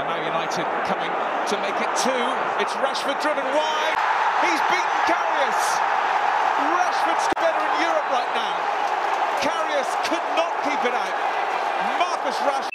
And now United coming to make it 2. It's Rashford driven wide. He's beaten Karius. Rashford's better in Europe right now. Karius could not keep it out. Marcus Rashford.